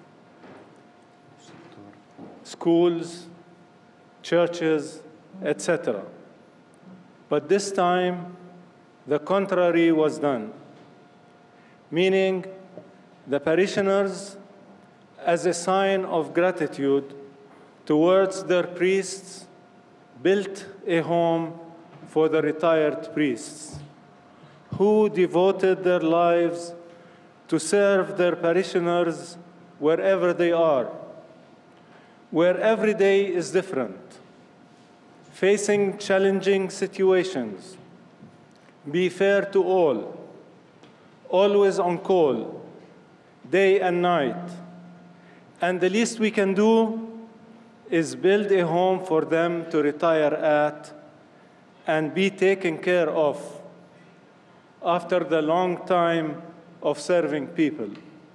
Schools, churches, etc. But this time, the contrary was done, meaning the parishioners, as a sign of gratitude towards their priests, built a home for the retired priests, who devoted their lives to serve their parishioners wherever they are, where every day is different, facing challenging situations, be fair to all, always on call, day and night. And the least we can do is build a home for them to retire at and be taken care of after the long time of serving people.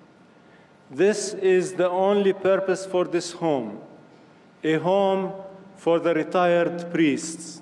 This is the only purpose for this home, a home for the retired priests.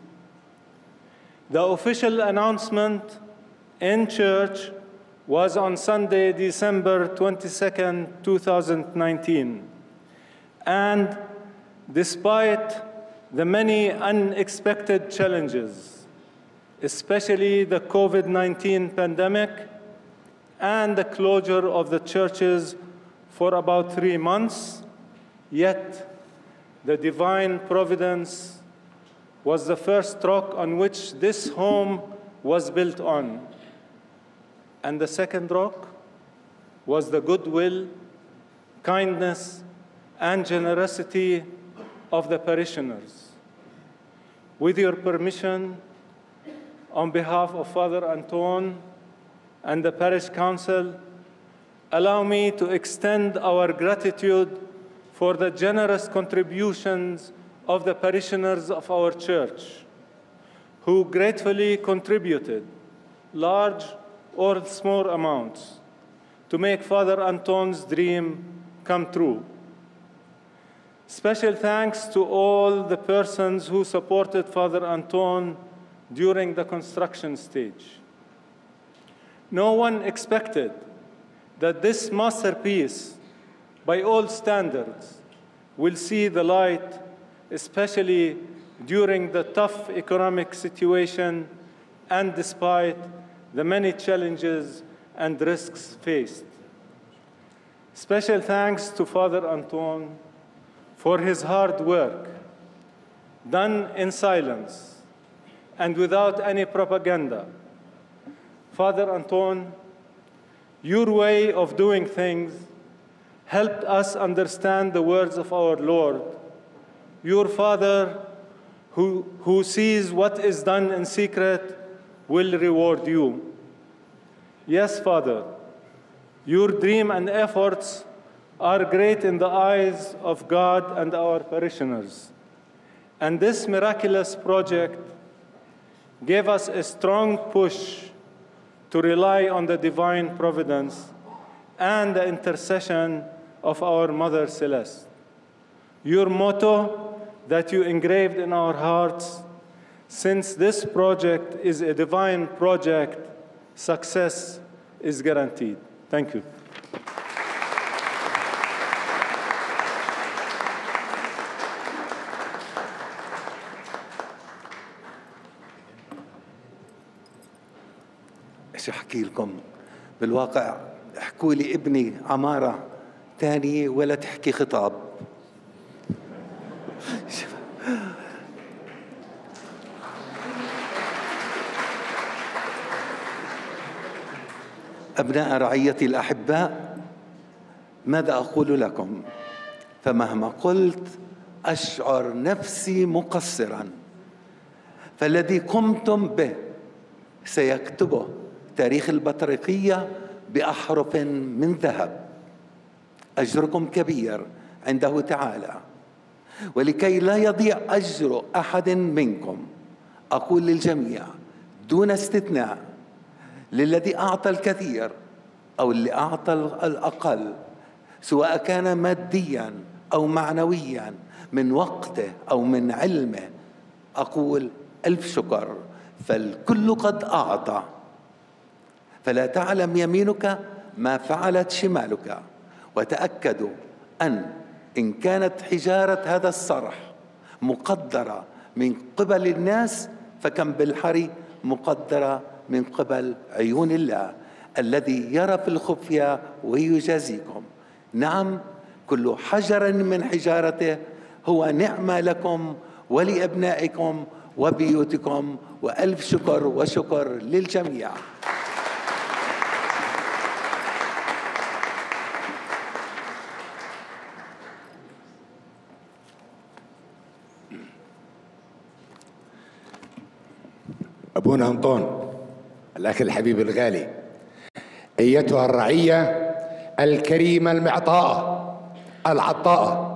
The official announcement in church was on Sunday, December 22nd, 2019. And despite the many unexpected challenges, especially the COVID-19 pandemic and the closure of the churches for about 3 months, yet the divine providence was the first rock on which this home was built on. And the second rock was the goodwill, kindness, and generosity of the parishioners. With your permission, on behalf of Father Anton and the Parish Council, allow me to extend our gratitude for the generous contributions of the parishioners of our church, who gratefully contributed large or small amounts to make Father Anton's dream come true. Special thanks to all the persons who supported Father Anton during the construction stage. No one expected that this masterpiece, by all standards, will see the light, especially during the tough economic situation and despite the many challenges and risks faced. Special thanks to Father Anton for his hard work, done in silence and without any propaganda. Father Anton, your way of doing things helped us understand the words of our Lord. Your Father, who sees what is done in secret, will reward you. Yes, Father, your dream and efforts are great in the eyes of God and our parishioners. And this miraculous project gave us a strong push to rely on the divine providence and the intercession of our Mother Celeste. Your motto that you engraved in our hearts, since this project is a divine project, success is guaranteed. Thank you. ايش احكي لكم؟ بالواقع احكوا لي ابني عمارة ثانية ولا تحكي خطاب. أبناء رعيتي الأحباء، ماذا أقول لكم؟ فمهما قلت أشعر نفسي مقصرا، فالذي قمتم به سيكتبه تاريخ البطريركية بأحرف من ذهب. أجركم كبير عنده تعالى، ولكي لا يضيع أجر أحد منكم أقول للجميع دون استثناء، للذي أعطى الكثير أو اللي أعطى الأقل، سواء كان ماديا أو معنويا، من وقته أو من علمه، أقول ألف شكر، فالكل قد أعطى. فلا تعلم يمينك ما فعلت شمالك. وتأكدوا إن كانت حجارة هذا الصرح مقدرة من قبل الناس، فكم بالحري مقدرة من قبل عيون الله الذي يرى في الخفية ويجازيكم. نعم، كل حجر من حجارته هو نعمة لكم ولأبنائكم وبيوتكم، وألف شكر وشكر للجميع. أبونا أنطون، الأخ الحبيب الغالي، أيتها الرعية الكريمة المعطاءة العطاءة،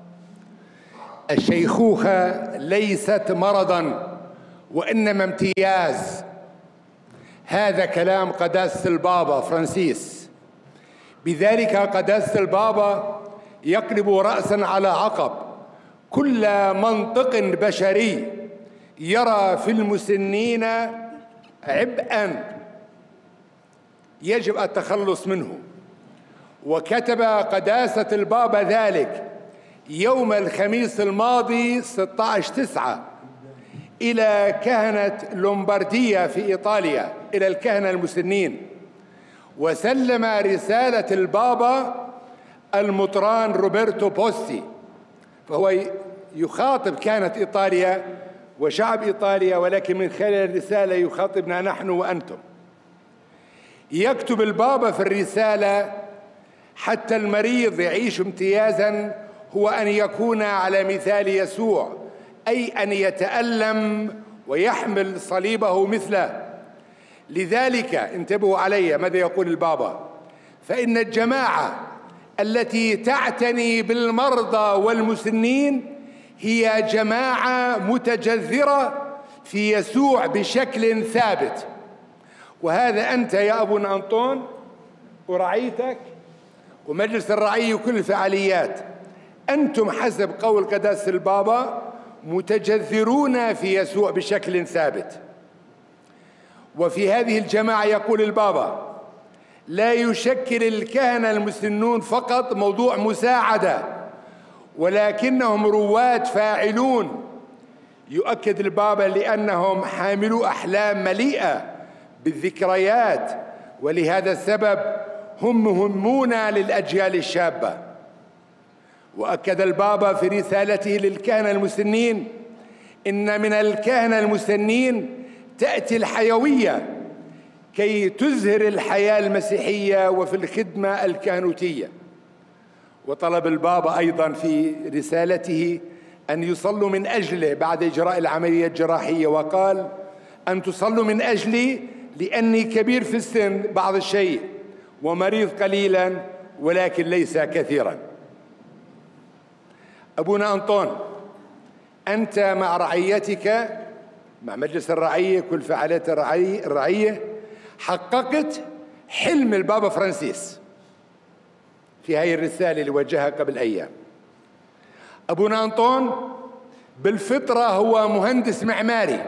الشيخوخة ليست مرضا وإنما امتياز. هذا كلام قداسة البابا فرانسيس. بذلك قداسة البابا يقلب رأسا على عقب كل منطق بشري يرى في المسنين عبئا يجب التخلص منه. وكتب قداسة البابا ذلك يوم الخميس الماضي 16/9 إلى كهنة لومبارديا في إيطاليا، إلى الكهنة المسنين، وسلم رسالة البابا المطران روبرتو بوستي، فهو يخاطب كهنة إيطاليا وشعب إيطاليا، ولكن من خلال الرسالة يخاطبنا نحن وأنتم. يكتب البابا في الرسالة: حتى المريض يعيش امتيازا هو أن يكون على مثال يسوع، أي أن يتألم ويحمل صليبه مثله. لذلك انتبهوا علي ماذا يقول البابا: فإن الجماعة التي تعتني بالمرضى والمسنين هي جماعة متجذرة في يسوع بشكل ثابت. وهذا أنت يا أبونا أنطون ورعيتك ومجلس الرعية وكل الفعاليات، أنتم حسب قول قداسة البابا متجذرون في يسوع بشكل ثابت. وفي هذه الجماعة يقول البابا: لا يشكل الكهنة المسنون فقط موضوع مساعدة، ولكنهم رواد فاعلون. يؤكد البابا لأنهم حاملوا أحلام مليئة بالذكريات، ولهذا السبب هم مهمون للأجيال الشابة. وأكد البابا في رسالته للكهنة المسنين إن من الكهنة المسنين تأتي الحيوية كي تزهر الحياة المسيحية وفي الخدمة الكهنوتية. وطلب البابا أيضا في رسالته أن يصلوا من أجله بعد إجراء العملية الجراحية، وقال: أن تصلوا من أجلي لأني كبير في السن بعض الشيء ومريض قليلا ولكن ليس كثيرا. أبونا أنطون، أنت مع رعيتك، مع مجلس الرعية كل فعاليات الرعية حققت حلم البابا فرانسيس في هذه الرسالة اللي وجهها قبل أيام. أبونا أنطون بالفطرة هو مهندس معماري،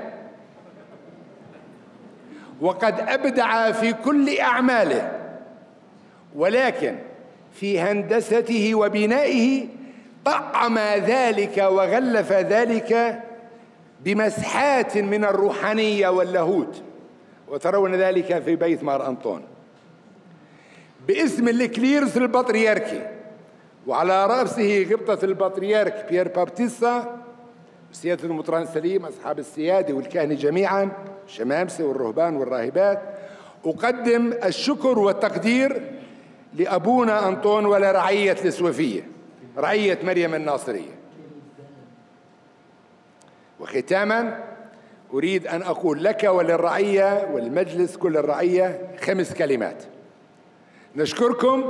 وقد أبدع في كل أعماله، ولكن في هندسته وبنائه طعم ذلك وغلف ذلك بمسحات من الروحانية واللاهوت، وترون ذلك في بيت مار أنطون باسم الإكليروس البطريركي، وعلى رأسه غبطة البطريرك بيير بابتيستا، سيادة المطران سليم، أصحاب السيادة والكهنة جميعا، الشمامسة والرهبان والراهبات، أقدم الشكر والتقدير لأبونا أنطون ولرعية السويفية، رعية مريم الناصرية. وختاما أريد أن أقول لك وللرعية والمجلس كل الرعية 5 كلمات: نشكركم،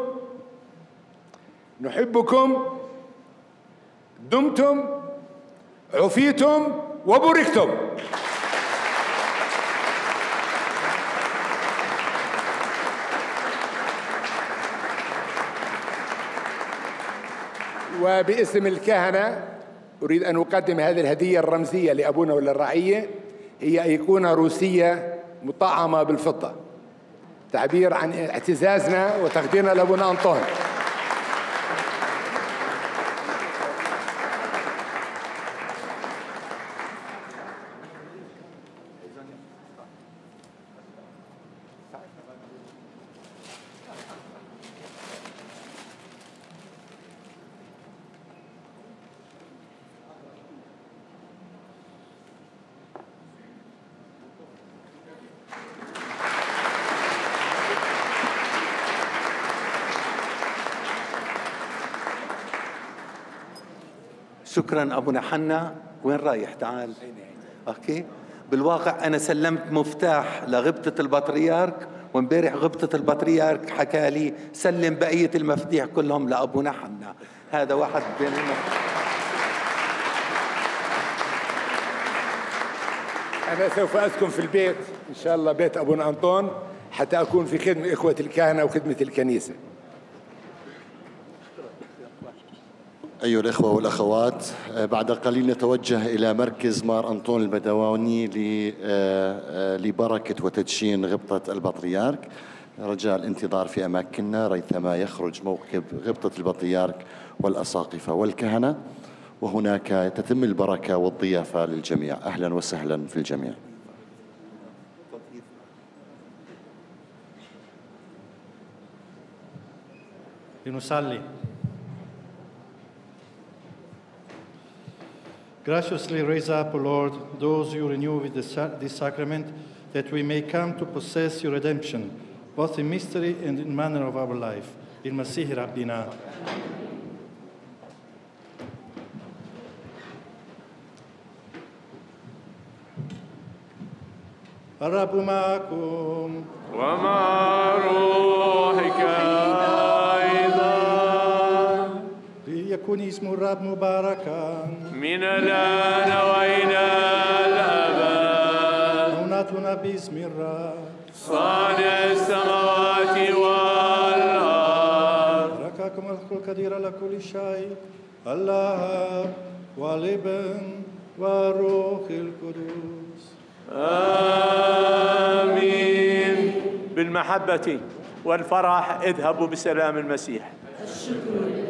نحبكم، دمتم، عفيتم، وبركتم. وباسم الكهنة أريد أن أقدم هذه الهدية الرمزية لأبونا وللرعية، هي أيقونة روسية مطعمة بالفضة، تعبير عن اعتزازنا وتقديرنا لأبونا أنطون. شكرا أبونا حنا. وين رايح؟ تعال. أوكي. بالواقع أنا سلمت مفتاح لغبطة البطريرك، وامبارح غبطة البطريرك حكى لي سلم بقية المفاتيح كلهم لأبونا حنا. هذا واحد بيننا. أنا سوف أسكن في البيت إن شاء الله، بيت أبونا أنطون، حتى أكون في خدمة إخوة الكهنة وخدمة الكنيسة. أيها الإخوة والأخوات، بعد قليل نتوجه إلى مركز مار أنطون البدواني لبركة وتدشين غبطة البطريرك. رجاء الانتظار في أماكننا ريثما يخرج موكب غبطة البطريرك والأساقفة والكهنة، وهناك تتم البركة والضيافة للجميع. أهلا وسهلا في الجميع. لنصلي. Graciously raise up, O Lord, those you renew with this sacrament, that we may come to possess your redemption, both in mystery and in manner of our life. بالمسيح ربنا. الرب معكم ومع روحك أيضا. ليكن اسم الرب مباركا من الآن وإلى الأبد. عونتنا باسم الرب صانع السماوات والأرض. ركاكم القدير على كل شيء، الله والابن والروح القدس. آمين. بالمحبة والفرح اذهبوا بسلام المسيح. الشكر